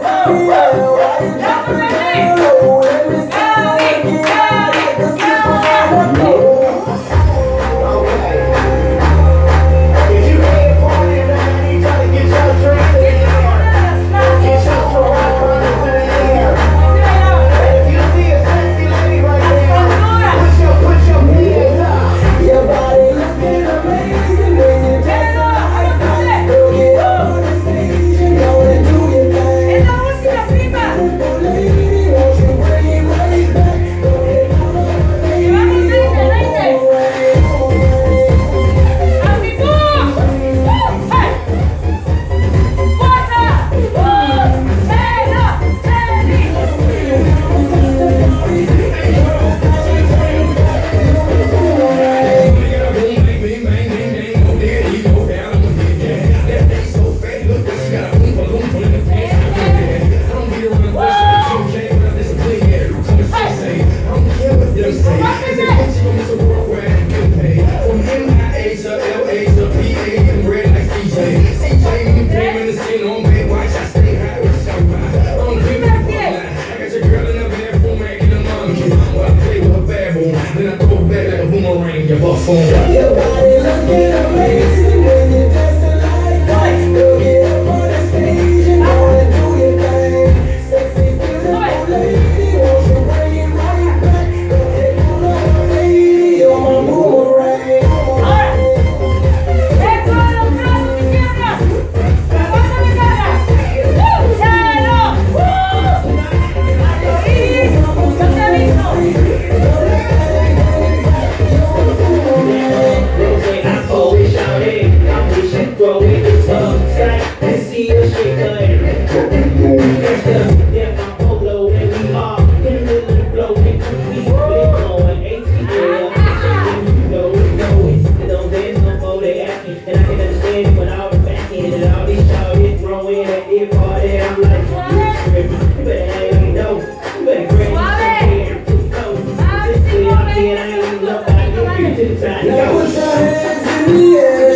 Your body looking amazing when you're dancing like that. Girl, get up on the stage and go and do your thing. Sexy, beautiful lady, won't you bring it right back? Go ahead, pull up, lady, you're my boomerang. Ecco lo braccio di piedra! Traguarda le cara! Cielo! Throw it to some side and see a shaker. Yeah, my polo and we are in the middle of the flow. And we going ATL. You know it. They don't dance no more, they acting. And I can understand it when I was back in. And all these y'all get throwing at their party. I'm like, you better hang me though. You better grab me some hair. This way out there, I ain't even love. I get you to the side. Now put your hands in the air.